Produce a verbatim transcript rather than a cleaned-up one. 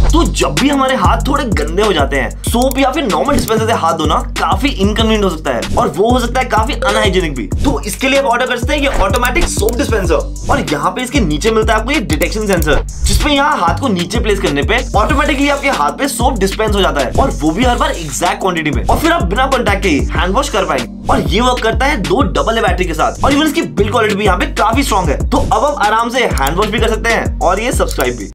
तो जब भी हमारे हाथ थोड़े गंदे हो जाते हैं, सोप या फिर नॉर्मल डिस्पेंसर से हाथ धोना काफी इनकन्वीनियंट हो सकता है और वो हो सकता है काफी अनहाइजीनिक भी। तो इसके लिए आप ऑर्डर कर सकते हैं ये ऑटोमेटिक सोप डिस्पेंसर। और यहाँ पे इसके नीचे मिलता है आपको ये डिटेक्शन सेंसर, जिसपे यहाँ हाथ को नीचे प्लेस करने पे ऑटोमेटिकली आपके हाथ पे सोप डिस्पेंस हो जाता है और वो भी हर बार एग्जैक्ट क्वांटिटी में। और फिर आप बिना कॉन्टैक्ट के हैंड वॉश कर पाएंगे। और ये वर्क करता है दो डबल ए बैटरी के साथ और इवन इसकी बिल्ड क्वालिटी भी यहाँ पे काफी स्ट्रॉन्ग है। तो अब आप आराम से हैंड वॉश भी कर सकते हैं और ये सब्सक्राइब भी।